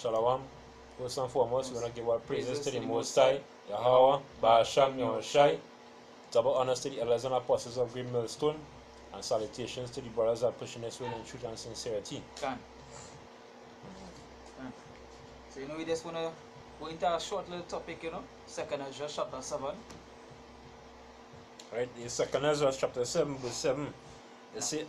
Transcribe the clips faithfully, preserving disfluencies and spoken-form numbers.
Shalom. First and foremost, we want to give our praises to the Most High, Yahweh, Ba'asham, Yahushai. Double honors to the elders and apostles of Green Millstone, and salutations to the brothers that are pushing this way in truth and sincerity. Can. Can. So, you know, we just want to go into a short little topic, you know, Second Ezra chapter seven. Right, the Second Ezra chapter seven, verse seven. You see,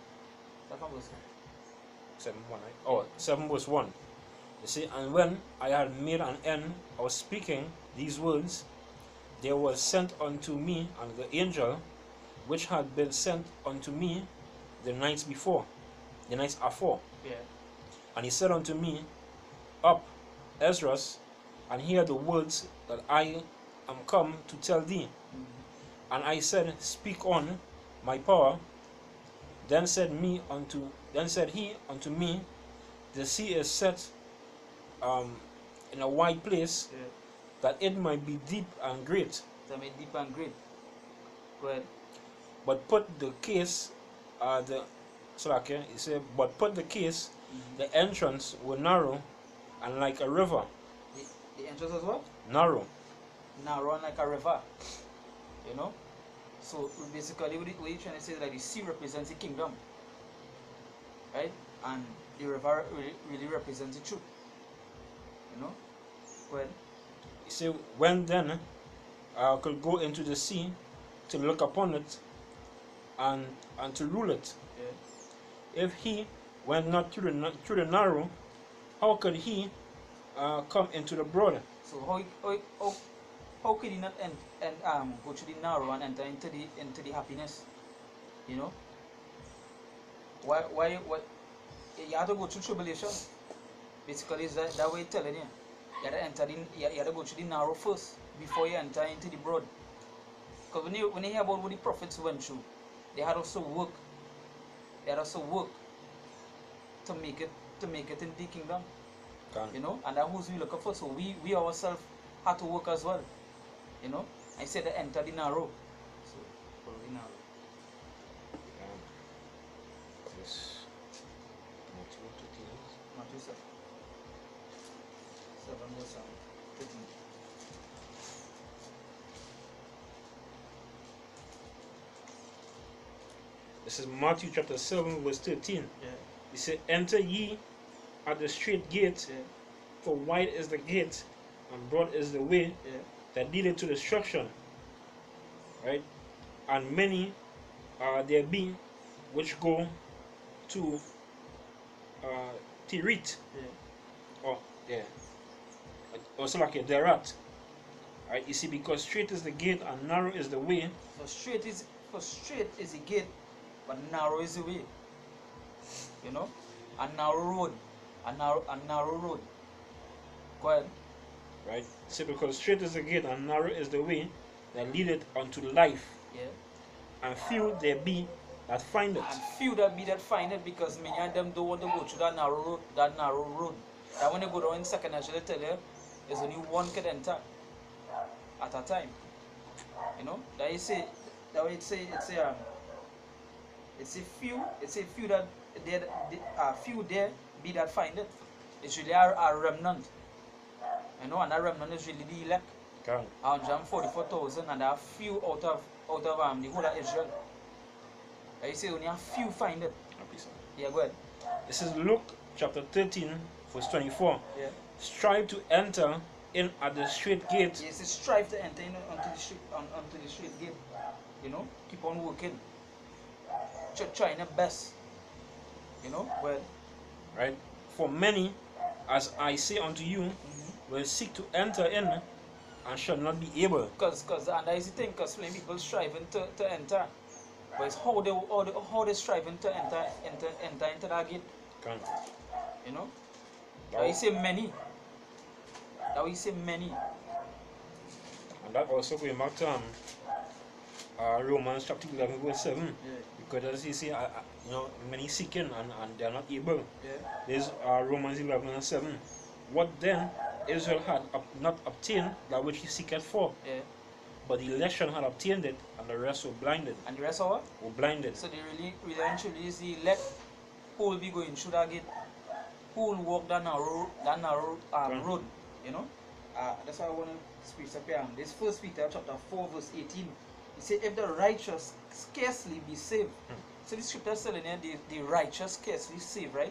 seven, one, right? Oh, seven verse one. You see, and when I had made an end of speaking these words, there was sent unto me and the angel which had been sent unto me the nights before, the nights afore. Yeah. And he said unto me, Up, Esdras, and hear the words that I am come to tell thee. Mm-hmm. And I said, Speak on, my power. Then said me unto, then said he unto me, The sea is set um, in a wide place, yeah, that it might be deep and great. That may deep and great. Go ahead. But put the case, uh, the so okay, he said, but put the case, mm-hmm, the entrance were narrow and like a river. The, the entrance was what? Narrow. Narrow and like a river. You know? So basically, what you're trying to say is that the sea represents the kingdom, right? And the river really, really represents the truth. You know? Go ahead. He said, when then I could go into the sea to look upon it and and to rule it. Yeah. If he went not through the through the narrow, how could he uh, come into the broad? So how how how, how could he not end, and um go through the narrow and enter into the into the happiness? You know? Why why what you have to go through tribulation? Basically, is that that way telling you. You have to enter in, you have to go through the narrow first before you enter into the broad. Because when you when you hear about what the prophets went through, they had also work. They had also work to make it to make it in the kingdom. Can. You know, and that's who's we looking for. So we we ourselves had to work as well. You know, I said to enter the narrow. So follow the narrow. Um, this Matthew seven. Seven verse thirteen. This is Matthew chapter seven, verse thirteen. Yeah. He said, Enter ye at the straight gate, yeah, for wide is the gate, and broad is the way, yeah, that leadeth to destruction. Right? And many uh, there be which go to uh, Tirit. yeah. Oh, yeah. Also like a derat. Right? You see, because straight is the gate and narrow is the way. So straight is for straight is the gate, but narrow is the way. You know? A narrow road. A narrow a narrow road. Go ahead. Right? See, because straight is the gate and narrow is the way that leadeth unto life. Yeah. And few there be that find it. And few that be that find it, because many of them don't want to go through that narrow road, that narrow road. That when you go down in second Ezra, they tell you there's only one can enter at a time. You know? That you say that way it say it's a um, it's a few it's a few that there are uh, few there be that find it. It's really a, a remnant. You know, and that remnant is really the elect. Okay. one hundred forty-four thousand, and there are few out of out of um, the whole of Israel. That you say only a few find it. Yeah, go ahead. This is Luke chapter thirteen, verse twenty-four. Yeah. Strive to enter in at the straight gate. Yes, strive to enter in onto the straight on, onto the straight gate. You know, keep on working. Try, trying your best. You know, well. Right. For many, as I say unto you, mm-hmm, will seek to enter in and shall not be able. Because, because, and that is the thing. Because many people striving to, to enter, but it's how they how they, how they striving to enter enter enter into that gate. Can. You know. That we say many. That we say many. And that also going back to um, uh, Romans chapter eleven, verse seven. Yeah. Because as you see, uh, uh, you know, many seeking and, and they are not able. Yeah. There's uh, Romans eleven and seven. What then Israel had up, not obtained that which he seeketh for. Yeah. But the election had obtained it, and the rest were blinded. And the rest are what? Were blinded. So they really, really and truly is the elect who will be going through that gate. people will walk that narrow, that narrow um, Right. road, you know. Uh, that's why I want to speak up here. This First Peter chapter four verse eighteen. It says, if the righteous scarcely be saved. Hmm. So the scripture is telling you the, the righteous scarcely saved, right?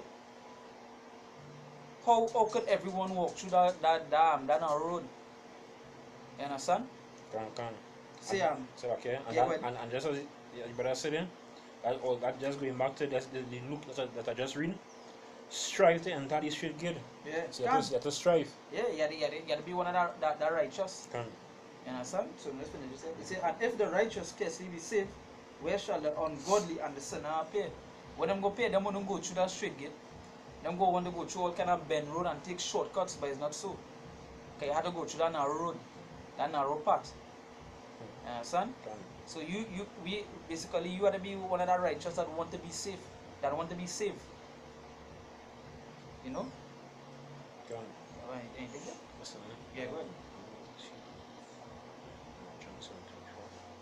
How, how could everyone walk through that, that dam, that narrow road? You understand? Can, can. Say, And- um, So okay, and, yeah, that, well- and, and just as your brother said, eh, that, or that just going back to that, the, the look that, I- that I just read, strive to enter the straight gate. yeah, So you can. have to, you have to strive. Yeah, you gotta, you gotta, you gotta be one of that, that, that righteous. Can. You understand? So let's finish this. It says, and if the righteous scarcely be saved, where shall the ungodly and the sinner appear? When them go pay, them won't go through that straight gate. Them go want to go through all kind of bend road and take shortcuts, but it's not so. Okay, you have to go through that narrow road, that narrow path. You understand? Can. So you, you, we basically you gotta be one of the righteous that want to be safe, that want to be saved. You know? Can. Alright, anything there? Listen, eh? Yeah, go ahead. John seven twenty-four.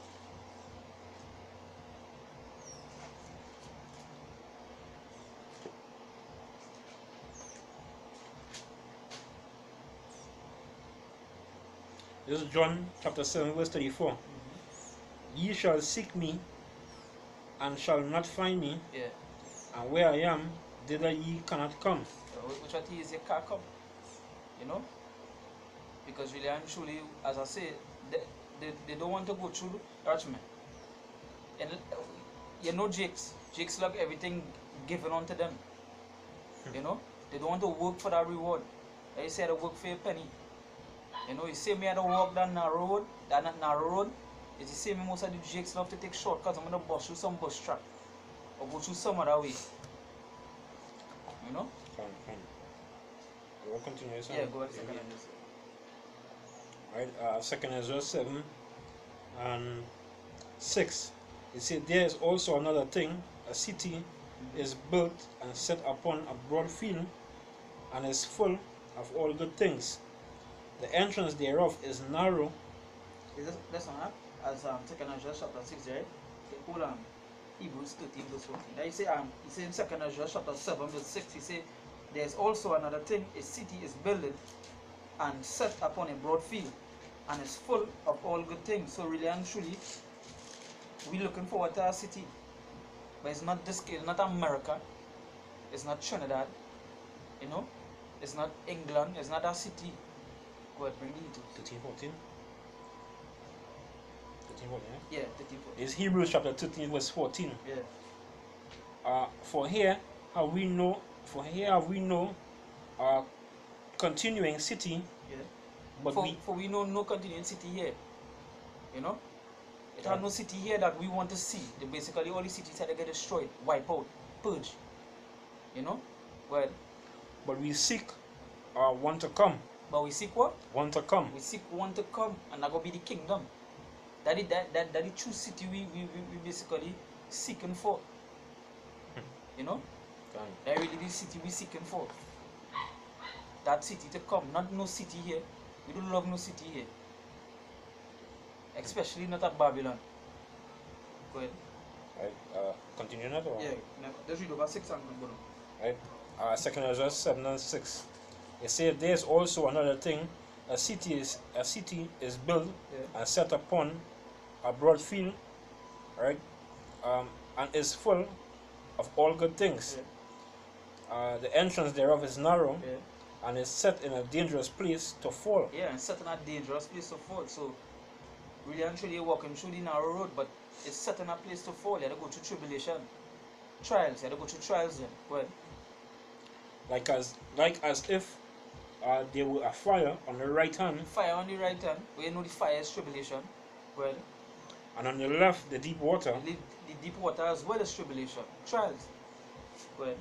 This is John chapter seven, verse thirty-four. Mm-hmm. Ye shall seek me and shall not find me, Yeah. and where I am, thither ye cannot come. So wh- which one is a car come? You know? Because really and truly, as I say, they, they, they don't want to go through watch me. And uh, you know Jakes. Jakes like everything given unto them. You know? They don't want to work for that reward. They say they work for a penny. You know, you see me at the walk down narrow road, that na- narrow road. It's the same most of the Jakes love to take shortcuts. I'm gonna bust through some bus track. Or go through some other way. You know? Can, can. I will continue. son. Yeah, go ahead. Yeah, Second yeah. and this. Right, uh, second Ezra seven and six. It said, there is also another thing, a city is built and set upon a broad field, and is full of all good things. The entrance thereof is narrow. Is this, that's not as um second Ezra chapter six, right? Okay, hold on. Hebrews thirteen verse fourteen. Now you say um he say in second Ezra chapter seven verse six, he say there's also another thing, a city is builded and set upon a broad field and is full of all good things. So really and truly we looking forward to our city. But it's not this it's not America, it's not Trinidad, you know, it's not England, it's not our city. Go ahead, bring the details. thirteen, fourteen. thirteen, fourteen, yeah? Yeah, thirteen fourteen. It's Hebrews chapter thirteen, verse fourteen. Yeah. Uh, for here have we know, for here have we know a continuing city, Yeah. but for, we for we know no continuing city here. You know? It Yeah. had no city here that we want to see. They basically all the cities had to get destroyed, wipe out, purge. You know? But but we seek uh, one to come, but we seek what? one to come. We seek one to come and that gonna be the kingdom. That is that that, that the true city we, we, we, we basically seeking for. You know? Can. That really the city we seeking for. That city to come, not no city here. We don't love no city here. Especially not at Babylon. Go ahead. Right, uh, continue that or? Yeah, no, let's read over six and go down. Right, uh, second Ezra seven and six. It said, there is also another thing, a city is a city is built Yeah. and set upon a broad field, right, um, and is full of all good things. Yeah. Uh, the entrance thereof is narrow, Yeah. and is set in a dangerous place to fall. Yeah, and set in a dangerous place to fall. So really and truly you're walking through the narrow road, but it's set in a place to fall. You have to go through tribulation. Trials, you have to go through trials then. Go ahead. Like as like as if uh, there were a fire on the right hand, Fire on the right hand, where you know the fire is tribulation. Well, and on the left the deep water. the, the deep water as well as tribulation. Trials. Go ahead.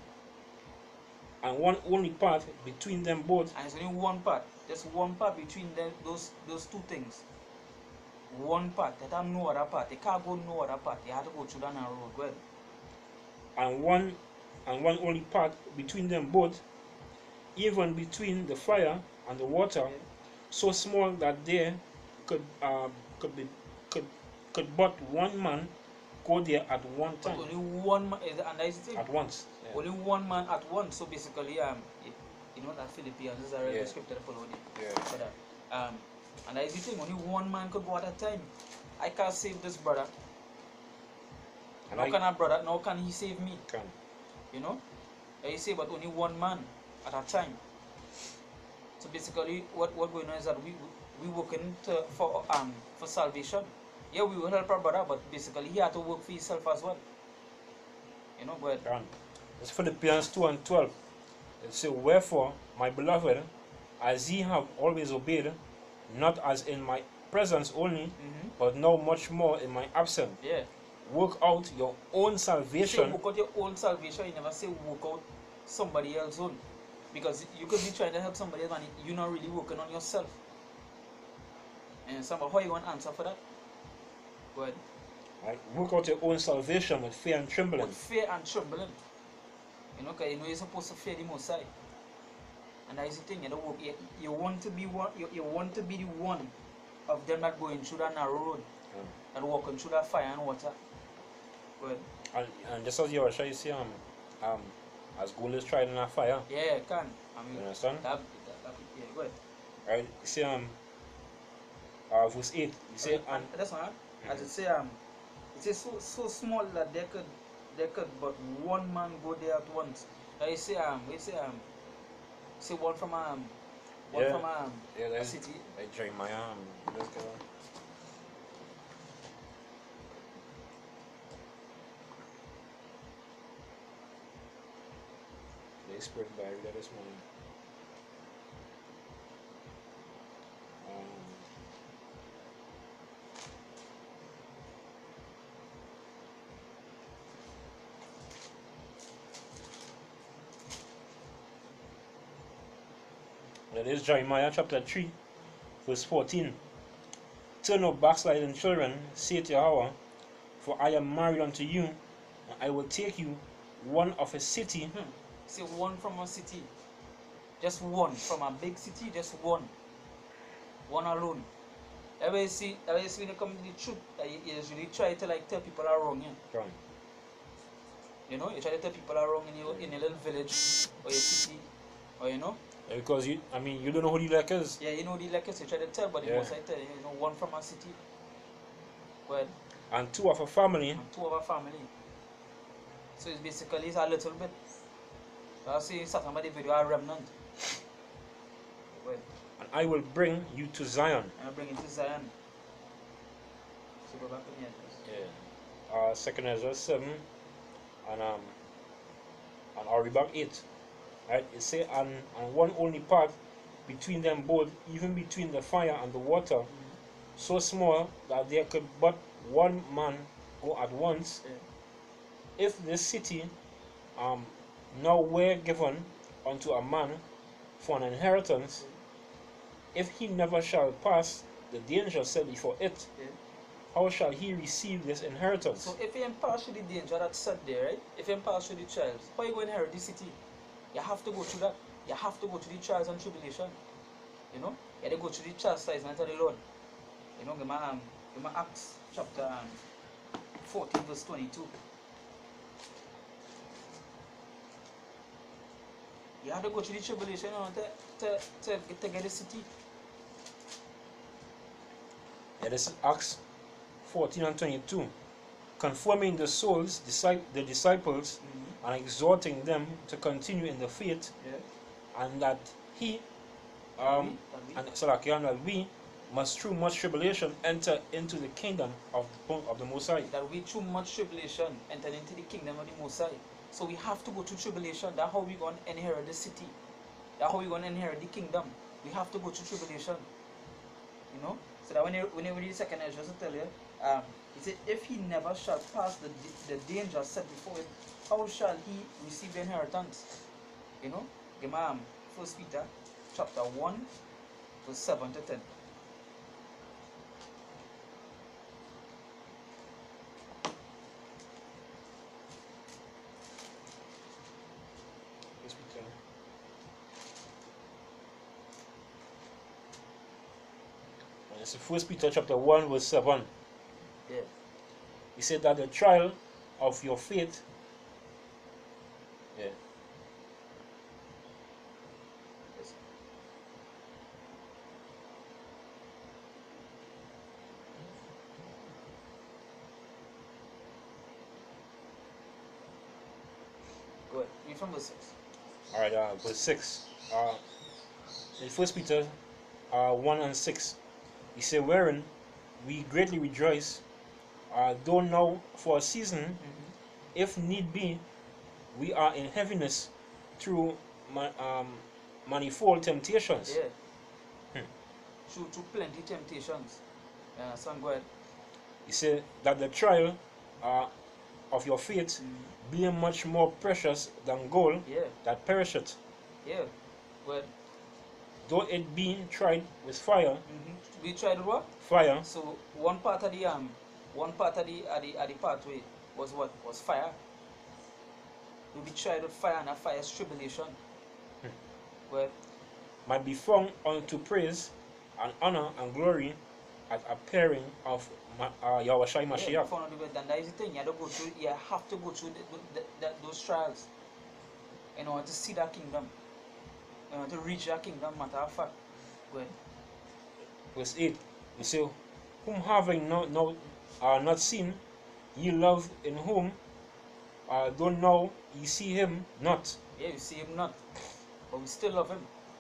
And one only path between them both, And it's only one part. There's one part between them, those those two things. One part. They have no other part. They can't go no other part. They have to go through that narrow road. Go ahead. and one and one only path between them both, even between the fire and the water, Yeah. so small that there could uh, could be could could but one man go there at one But time, only one man, and that is the thing. at once. Yeah. Only one man at once. So basically, um, it, you know that Philippians is a regular Yeah. scripture for it. Yeah. For that. Um, and that is the thing. Only one man could go at a time. I can't save this brother. And Now I can a brother? Now can he save me? can. You know? I say, but only one man at a time. So basically, what what going on is that we we working to, for um for salvation. Yeah, we will help our brother, but basically he had to work for himself as well. You know, but Can. It's Philippians two and twelve. It says, wherefore, my beloved, as ye have always obeyed, not as in my presence only, mm-hmm. but now much more in my absence, yeah. work out your own You say salvation. work out your own salvation. You never say work out somebody else's own, because you could be trying to help somebody else and you're not really working on yourself. And somebody, how you going to answer for that? Go ahead. Right? Work out your own salvation with fear and trembling. With fear and trembling. You know, because you know you're supposed to fear the Most High. And that is the thing, you know, you, you want to be one, you, you want to be the one of them that going through that narrow road, Yeah. and walking through that fire and water. Go ahead. And, and just as you were trying to say, um, um, as gold is tried in a fire, Yeah, you can. I mean, you understand? that, that, that, yeah, go ahead. Right? You see, um, uh, verse eight, you say, Okay, and and that's one. As it say, um, it says so so small that they could, they could, but one man go there at once. Now you say, um, we say, um, say one from um, one Yeah. from um, yeah, a that's city. like Jeremiah, um, this guy. The Spirit by read that this morning. Um, that is Jeremiah chapter three, verse fourteen. Turn no backsliding children, say to Yahweh, for I am married unto you, and I will take you one of a city. Hmm. Say one from a city, just one from a big city, just one, one alone. Ever you see, ever you see when you come to the truth, that you, you usually try to like tell people are wrong, yeah. Right. You know, you try to tell people are wrong in your in a little village or your city, or you know. Yeah, because you, I mean, you don't know who the elect is. Yeah, you know the like you try to tell, but the Yeah. most I tell you, you know, one from a city, but And two of a family. and two of a family. So it's basically it's a little bit. I see something about the video a remnant. Well, And I will bring you to Zion. and I bring it to Zion. So go back to the address. Yeah. Uh, Second Ezra seven, and um, and I'll read back eight. Right? It say, and and one only part between them both, even between the fire and the water, Mm-hmm. so small that there could but one man go at once. Yeah. If this city um now were given unto a man for an inheritance, if he never shall pass the danger set before it, Yeah. how shall he receive this inheritance? So if you pass through the danger that's set there, right? If you pass through the trials, how you going to inherit the city? You have to go through that. You have to go through the trials and tribulation. You know? You have to go through the chastisement of the Lord. You know, give me, um, give me Acts chapter um, fourteen, verse twenty-two. You have to go through the tribulation, you know, to, to, to, get, to get the city. Yeah, this is Acts fourteen and twenty-two. Confirming the souls, the disciples, Mm-hmm. and exhorting them to continue in the faith, Yeah. and that he, That um, we- that we- and so like, and that we must through much tribulation enter into the kingdom of the, of the Most High. that we through much tribulation enter into the kingdom of the Most High. So we have to go through tribulation. That's how we going to inherit the city. That's how we going to inherit the kingdom. We have to go through tribulation. You know? So that when you, when you read the second Ezra, to tell you, um, he said, if he never shall pass the, the danger set before him, how shall he receive the inheritance? You know? Give me um, First Peter chapter one, verse seven to ten. Yes, we can. And it's First Peter chapter one verse seven. Yeah. He said that the trial of your faith, yeah, Read from verse six. Alright, uh, verse six. Uh, in First Peter uh, one and six, he said, wherein we greatly rejoice, uh, though now for a season, Mm-hmm. if need be, we are in heaviness through ma- um, manifold temptations. Yeah. Hmm. Through, through plenty temptations. Uh, son, go ahead. He said that the trial uh, of your faith, Mm. being much more precious than gold Yeah. that perisheth, Yeah. Go ahead. though it be tried with fire, Mm-hmm. We tried what? fire, So one part of the um, one part of the of the, of the pathway was what? Was fire. We be tried with fire, and a fire is tribulation. Hmm. Well, might be found unto praise and honor and glory at appearing of Ma- uh, Yahweh Shai yeah, Mashiach. found out the way. And that is the thing. You have to go through. You have to go through the, the, the, those trials in order to see that kingdom. In order to reach that kingdom. Matter of fact. Well, Verse eight, he say, whom having no, no, uh, not seen, ye love, in whom, uh, though now ye see him not, yeah, you see him not, but we still love him.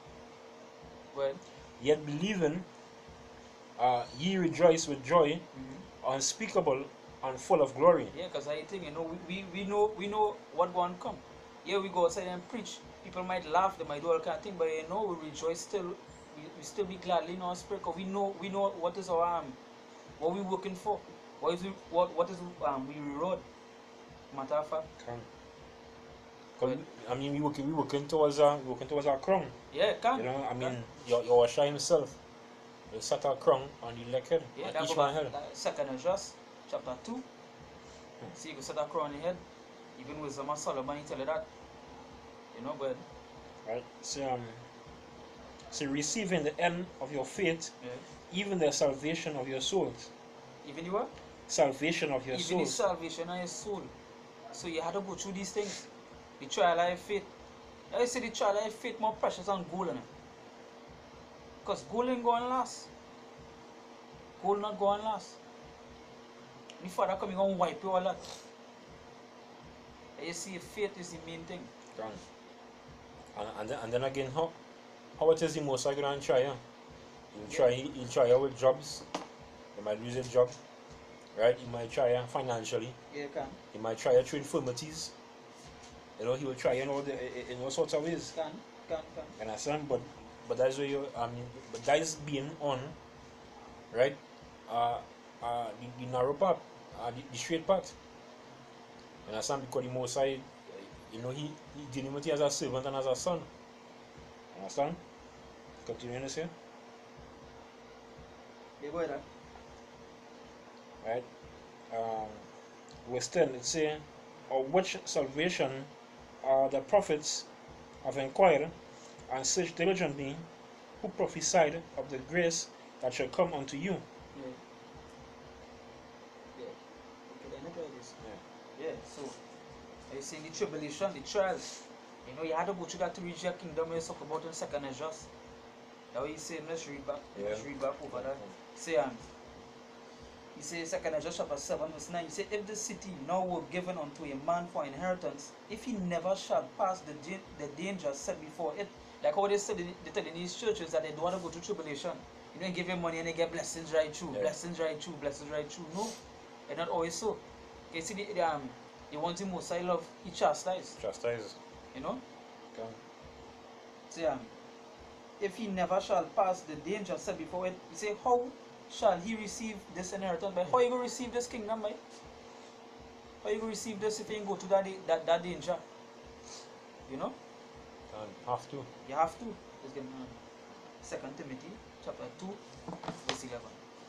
Well, yet believing, uh, ye rejoice with joy mm-hmm. unspeakable and full of glory. Yeah, because I think, you know, we, we, we know we know what going to come. Yeah, we go outside and preach. People might laugh, they might do all kind of thing, but you know, we rejoice still. We, we still be gladly in our spirit, because we know we know what is our um, what we working for. What is we, what what is um we reward. Matter of fact. Can. Cause we, I mean, we working, we working towards our, we working towards our crown. Yeah, it can. You know, I mean, can. your your Shai himself, will set our crown on the leg head, Yeah, and that each go man back, head. that second Esdras, chapter two. See, you can set that crown on your head. Even Wisdom of Solomon, he tell you that. You know, but Right. So um, so receiving the end of your faith, yeah. even the salvation of your souls. Even you what? Salvation of your Even the souls. salvation of your soul. So you had to go through these things. The trial of faith. I say the trial of faith more precious than gold. Because gold ain't going to last. Gold not going to last. The Father coming and wipe you all that. And you see, faith is the main thing. Gone. And, and, then, and then again, how, how it is the most I going to try? Huh? You try, Yeah. you try out with jobs. You might lose your job. Right? You might try uh, financially. Yeah, you can. You might try through infirmities. You know, he will try in all the in all sorts of ways. Can, can, can. You understand? But but that's where you I mean but that is being on, right? Uh uh the, the narrow path, uh, the, the straight path. You understand? Because the most side, you know, he, he dealing with you as a servant and as a son. You understand? Continuing to say, Yeah, go ahead. right? Um verse ten it say, of which salvation uh, the prophets have inquired and searched diligently, who prophesied of the grace that shall come unto you. Yeah. Yeah. Okay, then look at this. Yeah. Yeah, so you see the tribulation, the trials. You know, you had to go through that to reach your kingdom. You talk about in second Esdras. That what you say, let's read back. Yeah. Let's read back over that. Say um he says second Esdras chapter seven verse nine, he said, if the city now were given unto a man for inheritance, if he never shall pass the the danger set before it. Like how they said they tell in these churches that they don't want to go through tribulation. You don't give them money and they get blessings right through, Yeah. blessings right through, blessings right through. No, it's not always so. You see the, the um the ones the most I love, he chastise. Chastise. You know? Okay. Say um if he never shall pass the danger set before it, he say, how shall he receive this inheritance? By how you going to receive this kingdom, by? How you going to receive this if you ain't go to that, that, that danger? You know? And have to. You have to. Let's get um, Second Timothy chapter two, verse eleven.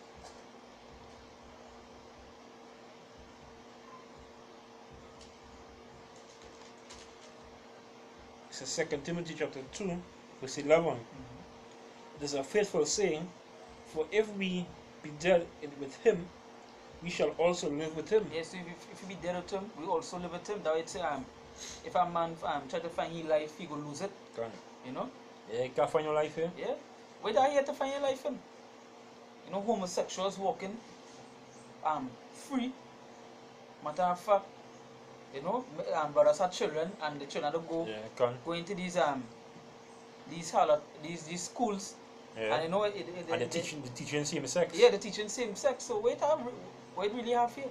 It's a Second Timothy chapter two, verse eleven. Mm-hmm. It is a faithful saying, for if we be dead in- with him, we shall also live with him. Yes, so if, if you be dead with him, we also live with him. That way it's um if a man um try to find his life, he go lose it. Gone. You know? Yeah, you can't find your life here. Yeah. Where are you to find your life in? You know, homosexuals walking um free. Matter of fact, You know, um, brothers have children, and the children don't go Yeah, can. go into these um these halal, these these schools, Yeah. and you know it, it, it, And the it- teaching, the teaching same sex. yeah, they're teaching same sex. So wait, have wait really have here.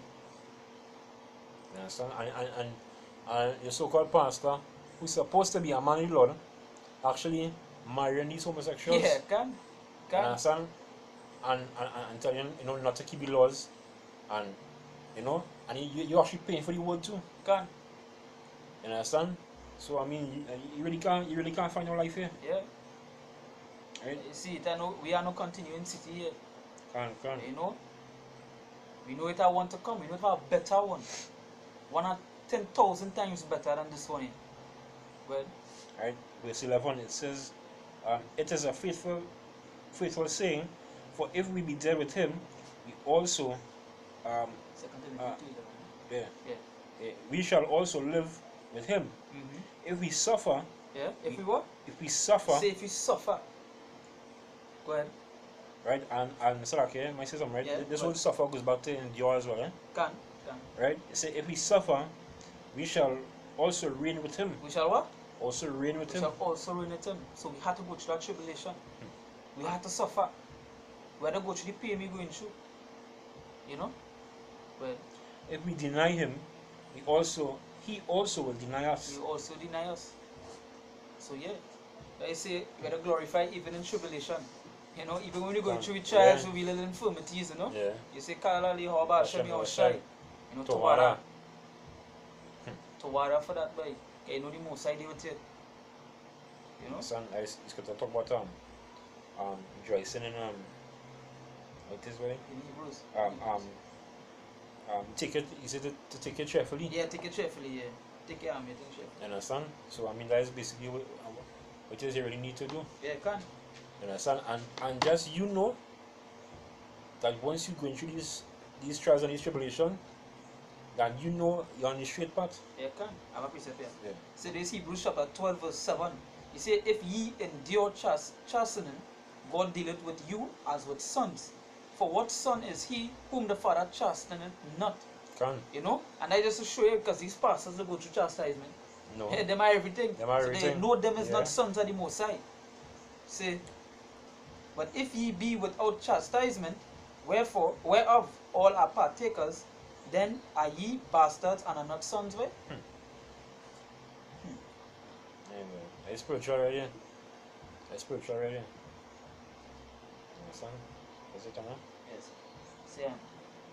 You understand? And, and, and, and your so-called pastor, who's supposed to be a man in the Lord, actually marrying these homosexuals. Yeah, can You can understand? And, and, and, and telling you know not to keep the laws, and you know, and you you actually paying for the word too. can You understand? So I mean, you, you really can't you really can't find your life here, yeah. right? You see, it I know we are no continuing city here. Can't can't. You know, we know it I want to come. We know it have a better one, one at ten thousand times better than this one. Here. Well, Right? Verse eleven it says, um, "It is a faithful, faithful saying, for if we be dead with him, we also, um, Second Uh, Timothy two eleven. yeah, Yeah. eh, we shall also live with him. Mm-hmm. If we suffer, Yeah. If we what? if we suffer, Say if we suffer. Go ahead. right? And and so okay, my system, right? Yeah, This but- whole suffer goes back to endure as well, eh? Can can. Right? It say if we suffer, we shall also reign with him. We shall what? Also reign with We him. shall also reign with him. So we had to go through that tribulation. We had to suffer. We had to go through the pain we going through. You know? Well, If we deny him, we also he also will deny us. he also deny us. So yeah. Like I say, we gotta glorify even in tribulation. You know, even when you're going Can- through trials, yeah. with little infirmities, you know. Yeah. You say, Kala li hoba Hashem Yahushai. You know, Tawara. Tawara. Tawara for that boy. You know the most I deal with it. You know? Son, I it's going to talk about um um rejoicing in um what is way? In Hebrews. Um um um take it is it to, to take it cheerfully? Yeah, take it cheerfully, yeah. Take care of me, take it cheerfully. You understand? So I mean that is basically what, um, what it is you really need to do. Yeah, can. You understand? And and just you know that once you go through these these trials and these tribulation, that you know you're on the straight path. Yeah, can. I have a precept here. Yeah. So this Hebrews chapter twelve verse seven. He said, if ye endure chas- chastening, God dealeth with you as with sons. For what son is he whom the father chasteneth not? Can You know? And I just to show you because these pastors they go through chastisement. no. Hey, them are everything. Them are so they everything. know them is Yeah. not sons of the Most High. Say, but if ye be without chastisement, wherefore, whereof all are partakers, then are ye bastards and are not sons, way? Anyway, it's spiritual already. It's spiritual already. You understand? Is it enough? Yes. Say, um,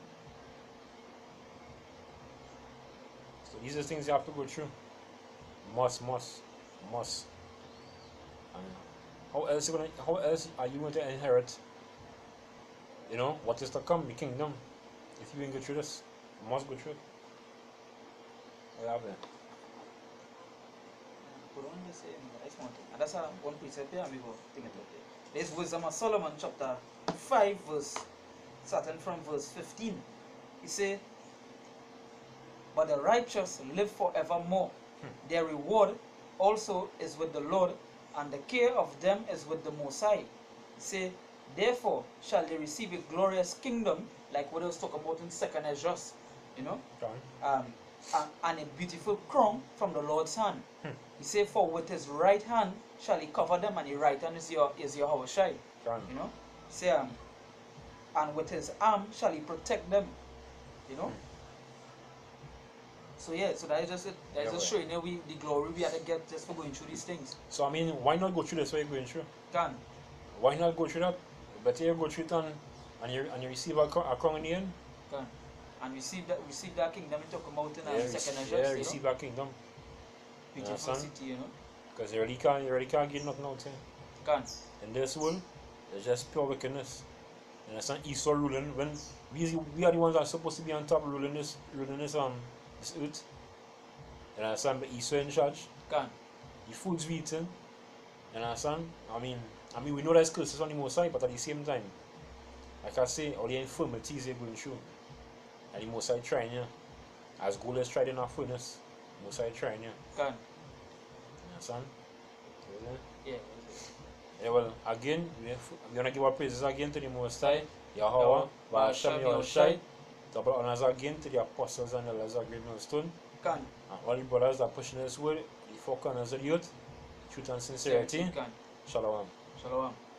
So these are things you have to go through. Must, must, must. And how else you gonna? How else are you going to inherit? You know what is to come, the kingdom. If you ain't go through this, you must go through it. What happened? put on the same, nice mountain. And that's how one precept here, and we go think it out there. This Wisdom of Solomon, chapter five, verse, starting from verse fifteen. He say, but the righteous live forevermore. Their reward also is with the Lord, and the care of them is with the Most High. Say, therefore shall they receive a glorious kingdom, like what I was talking about in Second Ezra, you know, John? um, and, and a beautiful crown from the Lord's hand. Hmm. He said, for with his right hand shall he cover them, and his right hand is your is your Yahushai. John. You know, say um, and with his arm shall he protect them. You know. So yeah, so that is just it. That is Yeah, just well. showing you we the glory we had to get just for going through these things. So I mean, why not go through this way you're going through? Can Why not go through that? But you go through it and, and you and you receive a, cro- a crown in the end. can and receive that receive that kingdom we talk about in Yeah, our rec- second yeah, address. receive You know, that kingdom. beautiful understand? city. You know, Because you really can't, you really can't get nothing out here. can In this world, it's just pure wickedness. And it's not Esau ruling when we, we are the ones that are supposed to be on top ruling this ruling this um this earth. You understand? But Esau in charge. can The foods we eating. You understand? I mean I mean we know there's curses on the most side, but at the same time, like I say, all the infirmities they're going through. And the most side trying you. As gold is tried in our furnace, the most side trying you. can You understand? Yeah. yeah. Yeah, well, again, we, we want to give our praises again to the Most High, Yahweh, Ba'ashem, Yahushai, Double honors again to the apostles and elders of Great Millstone, Can. and all the brothers that are pushing this word, the four corners of the youth, truth and sincerity. Can. Shalom. Shalom.